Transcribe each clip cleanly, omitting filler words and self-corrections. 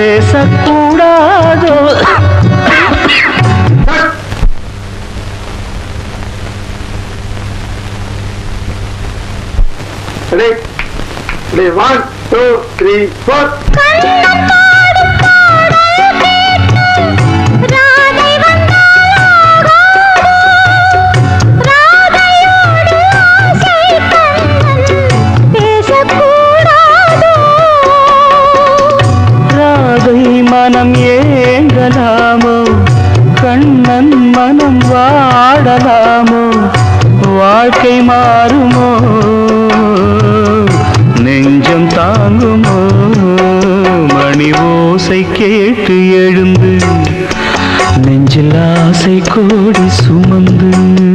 பேசக்கூடாதோ? One, two, three, four. மனம் ஏங்கலாமோ, கண்ணன் மனம் வாடலாமோ, வாழ்க்கை மாறுமோ, நெஞ்சம் தாங்குமோ, மணி ஓசை கேட்டு எழுந்து நெஞ்சில் ஆசை கோடி சுமந்து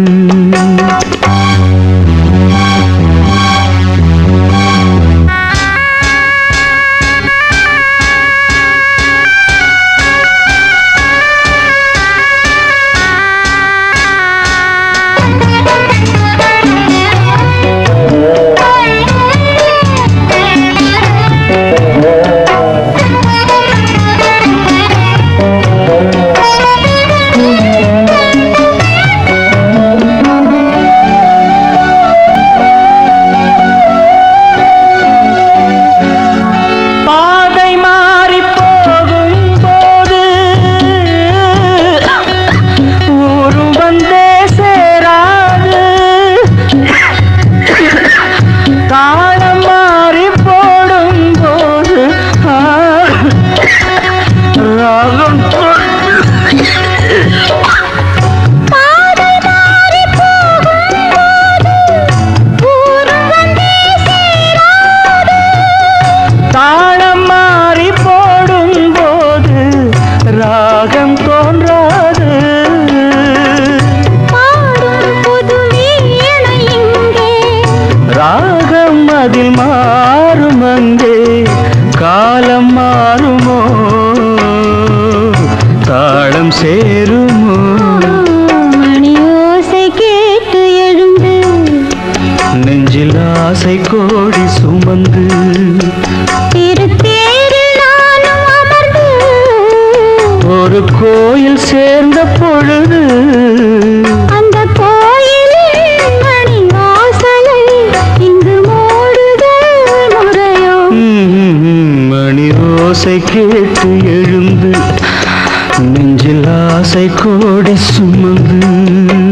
அதில் மாறும் அங்கே காலம் மாறுமோ, தாளம் சேருமோ, மணி ஓசை கேட்டு எழுந்து நெஞ்சில் ஆசை கோடி சுமந்து திருத்தேரில் நானும் அமர்ந்து ஒரு கோயில் சேர்ந்த பொழுது அந்த கோயிலில் மணி வாசலை இங்கு மூடுதல் முறையோ, மணி ஓசை கேட்டு எழுந்து நெஞ்சில் ஆசை கோடி சுமந்து